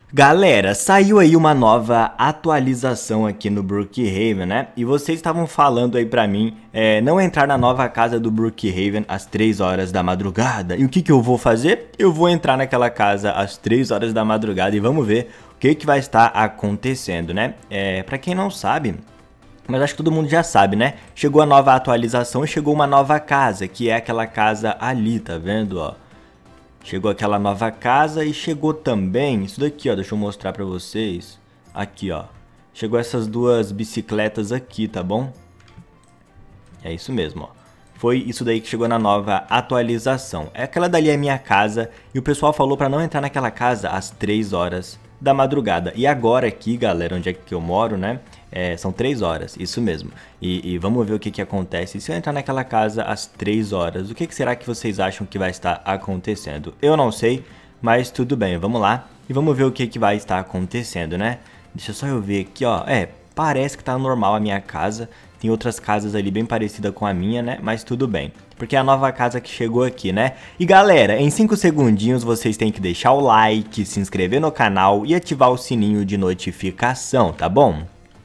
Galera, saiu aí uma nova atualização aqui no Brookhaven, né? E vocês estavam falando aí pra mim não entrar na nova casa do Brookhaven às 3 horas da madrugada. E o que eu vou fazer? Eu vou entrar naquela casa às 3 horas da madrugada e vamos ver o que vai estar acontecendo, né? Pra quem não sabe, mas acho que todo mundo já sabe, né? Chegou a nova atualização e chegou uma nova casa, que é aquela casa ali, tá vendo, ó? Chegou aquela nova casa e chegou também isso daqui, ó, deixa eu mostrar pra vocês. Aqui, ó. Chegou essas duas bicicletas aqui, tá bom? É isso mesmo, ó. Foi isso daí que chegou na nova atualização. Aquela dali é minha casa e o pessoal falou pra não entrar naquela casa às 3 horas da madrugada. E agora aqui, galera, onde é que eu moro, né? São 3 horas, isso mesmo. E vamos ver o que acontece se eu entrar naquela casa às 3 horas. O que será que vocês acham que vai estar acontecendo? Eu não sei, mas tudo bem, vamos lá. E vamos ver o que vai estar acontecendo, né? Deixa só eu ver aqui, ó. Parece que tá normal a minha casa. Tem outras casas ali bem parecidas com a minha, né? Mas tudo bem. Porque é a nova casa que chegou aqui, né? E galera, em 5 segundinhos vocês têm que deixar o like, se inscrever no canal e ativar o sininho de notificação, tá bom?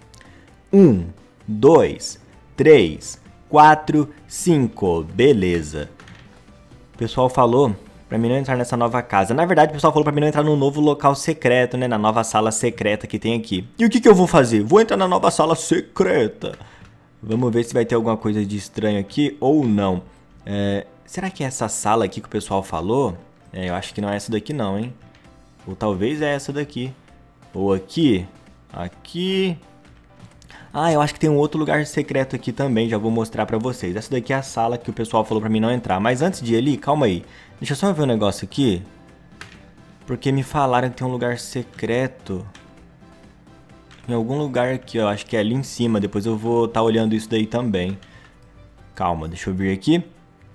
1, 2, 3, 4, 5. Beleza. O pessoal falou pra mim não entrar nessa nova casa. Na verdade, o pessoal falou pra mim não entrar no novo local secreto, né? Na nova sala secreta que tem aqui. E o que eu vou fazer? Vou entrar na nova sala secreta. Vamos ver se vai ter alguma coisa de estranho aqui ou não. Será que é essa sala aqui que o pessoal falou? Eu acho que não é essa daqui não, hein? Ou talvez é essa daqui. Ou aqui. Aqui. Ah, eu acho que tem um outro lugar secreto aqui também, já vou mostrar pra vocês. Essa daqui é a sala que o pessoal falou pra mim não entrar. Mas antes de ir ali, calma aí. Deixa eu só ver um negócio aqui. Porque me falaram que tem um lugar secreto. Em algum lugar aqui, ó. Acho que é ali em cima. Depois eu vou estar olhando isso daí também. Calma, deixa eu vir aqui.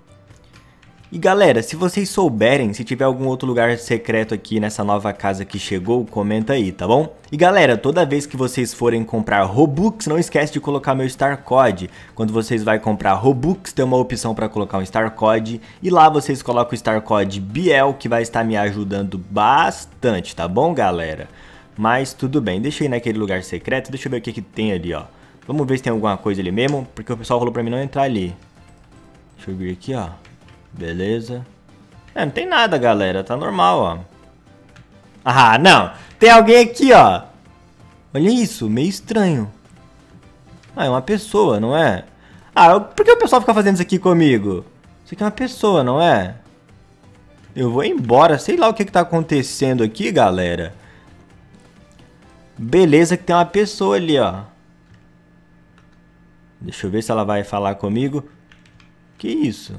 E galera, se vocês souberem, se tiver algum outro lugar secreto aqui nessa nova casa que chegou, comenta aí, tá bom? E galera, toda vez que vocês forem comprar Robux, não esquece de colocar meu Star Code. Quando vocês vai comprar Robux, tem uma opção para colocar um Star Code. E lá vocês colocam o Star Code Biel, que vai estar me ajudando bastante, tá bom, galera? Mas tudo bem, deixa eu ir naquele lugar secreto, deixa eu ver o que tem ali, ó. Vamos ver se tem alguma coisa ali mesmo, porque o pessoal falou pra mim não entrar ali. Deixa eu vir aqui, ó. Beleza. Não tem nada, galera. Tá normal, ó. Ah, não. Tem alguém aqui, ó. Olha isso. Meio estranho. Ah, é uma pessoa, não é? Ah, por que o pessoal fica fazendo isso aqui comigo? Isso aqui é uma pessoa, não é? Eu vou embora. Sei lá o que tá acontecendo aqui, galera. Beleza que tem uma pessoa ali, ó. Deixa eu ver se ela vai falar comigo. Que isso?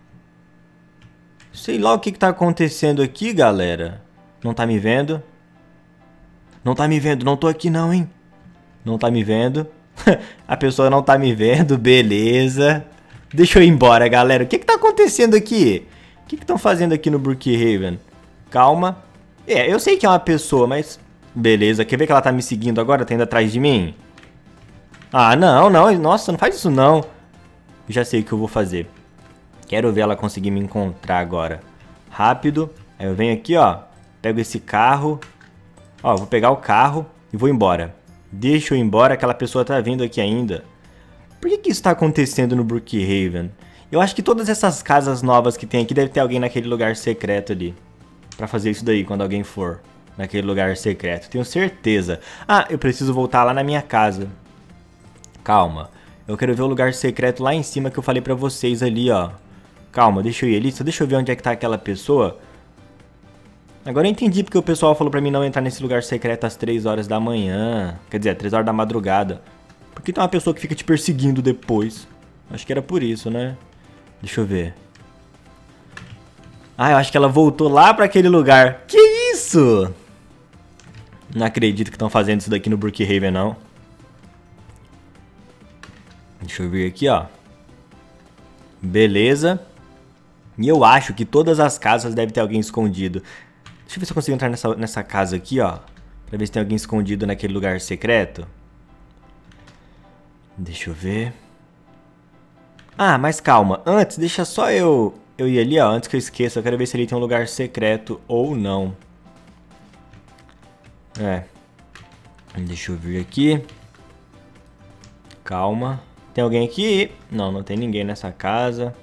Sei lá o que tá acontecendo aqui, galera. Não tá me vendo? Não tá me vendo, não tô aqui não, hein? Não tá me vendo. A pessoa não tá me vendo, beleza. Deixa eu ir embora, galera. O que tá acontecendo aqui? O que estão fazendo aqui no Brookhaven? Calma. Eu sei que é uma pessoa, mas... Beleza, quer ver que ela tá me seguindo agora? Tá indo atrás de mim? Ah, não. Nossa, não faz isso não. Já sei o que eu vou fazer. Quero ver ela conseguir me encontrar agora. Rápido. Aí eu venho aqui, ó. Pego esse carro. Ó, vou pegar o carro e vou embora. Deixa eu ir embora, aquela pessoa tá vindo aqui ainda. Por que isso tá acontecendo no Brookhaven? Eu acho que todas essas casas novas que tem aqui deve ter alguém naquele lugar secreto ali. Pra fazer isso daí quando alguém for naquele lugar secreto. Tenho certeza. Ah, eu preciso voltar lá na minha casa. Calma. Eu quero ver o lugar secreto lá em cima que eu falei pra vocês ali, ó. Calma, deixa eu ir ali, só deixa eu ver onde é que tá aquela pessoa. Agora eu entendi porque o pessoal falou pra mim não entrar nesse lugar secreto às 3 horas da manhã. Quer dizer, 3 horas da madrugada. Porque tem uma pessoa que fica te perseguindo depois. Acho que era por isso, né? Deixa eu ver. Ah, eu acho que ela voltou lá pra aquele lugar. Que isso? Não acredito que estão fazendo isso daqui no Brookhaven, não. Deixa eu ver aqui, ó. Beleza. E eu acho que todas as casas devem ter alguém escondido. Deixa eu ver se eu consigo entrar nessa casa aqui, ó. Pra ver se tem alguém escondido naquele lugar secreto. Deixa eu ver. Ah, mas calma. Antes, deixa só eu ir ali, ó. Antes que eu esqueça, eu quero ver se ele tem um lugar secreto ou não. É. Deixa eu vir aqui. Calma. Tem alguém aqui? Não, não tem ninguém nessa casa.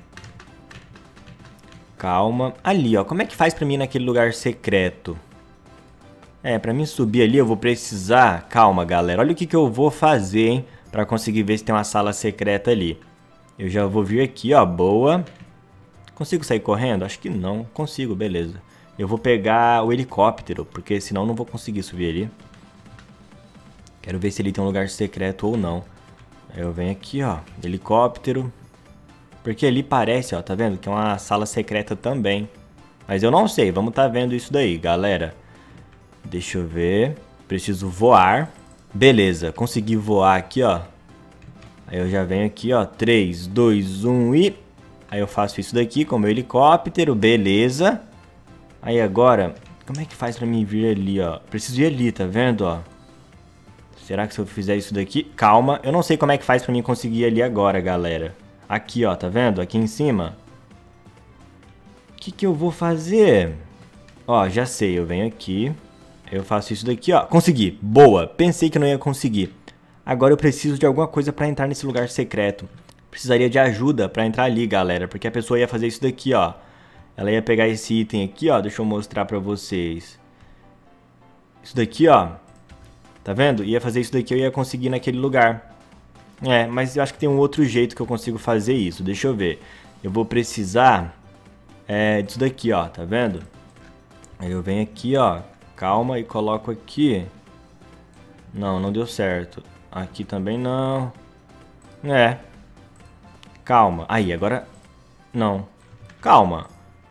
Calma. Ali, ó. Como é que faz pra mim ir naquele lugar secreto? É, pra mim subir ali eu vou precisar... Calma, galera. Olha o que eu vou fazer, hein? Pra conseguir ver se tem uma sala secreta ali. Eu já vou vir aqui, ó. Boa. Consigo sair correndo? Acho que não. Consigo, beleza. Eu vou pegar o helicóptero, porque senão eu não vou conseguir subir ali. Quero ver se ele tem um lugar secreto ou não. Aí eu venho aqui, ó. Helicóptero. Porque ali parece, ó. Tá vendo? Que é uma sala secreta também. Mas eu não sei. Vamos tá vendo isso daí, galera. Deixa eu ver. Preciso voar. Beleza. Consegui voar aqui, ó. Aí eu já venho aqui, ó. 3, 2, 1 e... Aí eu faço isso daqui com o meu helicóptero. Beleza. Aí agora... Como é que faz pra mim vir ali, ó? Preciso ir ali, tá vendo, ó? Será que se eu fizer isso daqui... Calma. Eu não sei como é que faz pra mim conseguir ir ali agora, galera. Aqui, ó. Tá vendo? Aqui em cima. O que eu vou fazer? Ó, já sei. Eu venho aqui. Eu faço isso daqui, ó. Consegui. Boa. Pensei que não ia conseguir. Agora eu preciso de alguma coisa pra entrar nesse lugar secreto. Precisaria de ajuda pra entrar ali, galera. Porque a pessoa ia fazer isso daqui, ó. Ela ia pegar esse item aqui, ó. Deixa eu mostrar pra vocês. Isso daqui, ó. Tá vendo? Ia fazer isso daqui, eu ia conseguir naquele lugar. É, mas eu acho que tem um outro jeito que eu consigo fazer isso. Deixa eu ver. Eu vou precisar disso daqui, ó. Tá vendo? Aí eu venho aqui, ó. Calma e coloco aqui. Não, não deu certo. Aqui também não. É. Calma. Aí, agora... Não. Calma.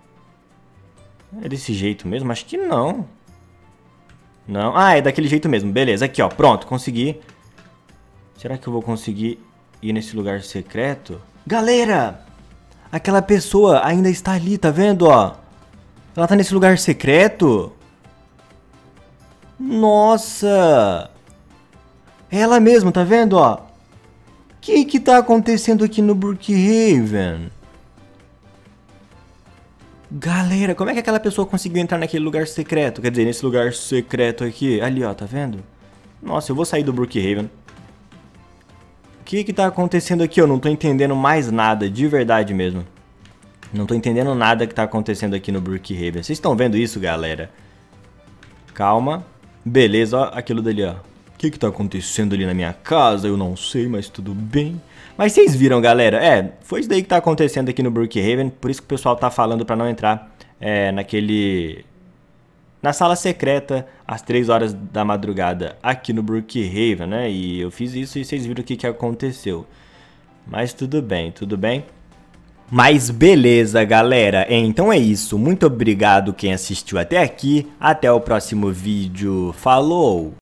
É desse jeito mesmo? Acho que não. Não. Ah, é daquele jeito mesmo. Beleza. Aqui, ó. Pronto. Consegui. Será que eu vou conseguir ir nesse lugar secreto? Galera! Aquela pessoa ainda está ali, tá vendo, ó? Ela tá nesse lugar secreto? Nossa! É ela mesmo, tá vendo, ó? O que tá acontecendo aqui no Brookhaven? Galera, como é que aquela pessoa conseguiu entrar naquele lugar secreto? Quer dizer, nesse lugar secreto aqui. Ali, ó, tá vendo? Nossa, eu vou sair do Brookhaven. O que tá acontecendo aqui? Eu não tô entendendo mais nada, de verdade mesmo. Não tô entendendo nada que tá acontecendo aqui no Brookhaven. Vocês estão vendo isso, galera? Calma. Beleza, ó, aquilo dali, ó. O que tá acontecendo ali na minha casa? Eu não sei, mas tudo bem. Mas vocês viram, galera? É, foi isso daí que tá acontecendo aqui no Brookhaven. Por isso que o pessoal tá falando pra não entrar na sala secreta às 3 horas da madrugada aqui no Brookhaven, né? E eu fiz isso e vocês viram o que aconteceu. Mas tudo bem, tudo bem. Mas beleza, galera. Então é isso. Muito obrigado quem assistiu até aqui. Até o próximo vídeo. Falou!